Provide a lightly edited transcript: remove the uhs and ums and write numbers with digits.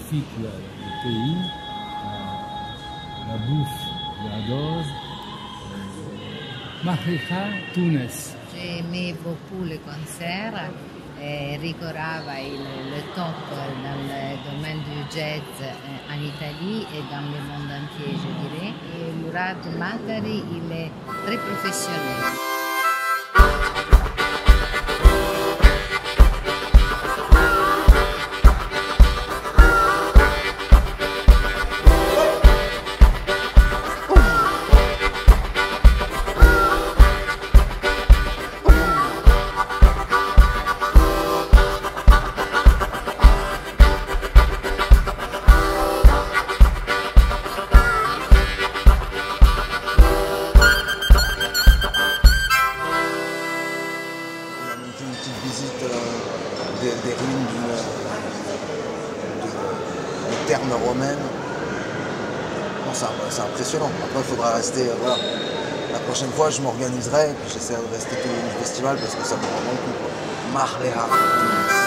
magnifique le pays, la bouffe, j'adore. Mahriha, Tunis. J'ai aimé beaucoup le concert, ricordava le top dans le domaine du jazz en Italie et dans le monde entier, je dirais. Et Mourad Madari, il est très professionnel. Une petite visite des ruines de thermes romaines. C'est impressionnant. Après, il faudra rester. Voilà. La prochaine fois, je m'organiserai et puis j'essaierai de rester tout le festival parce que ça me rend le coup. Mahleha.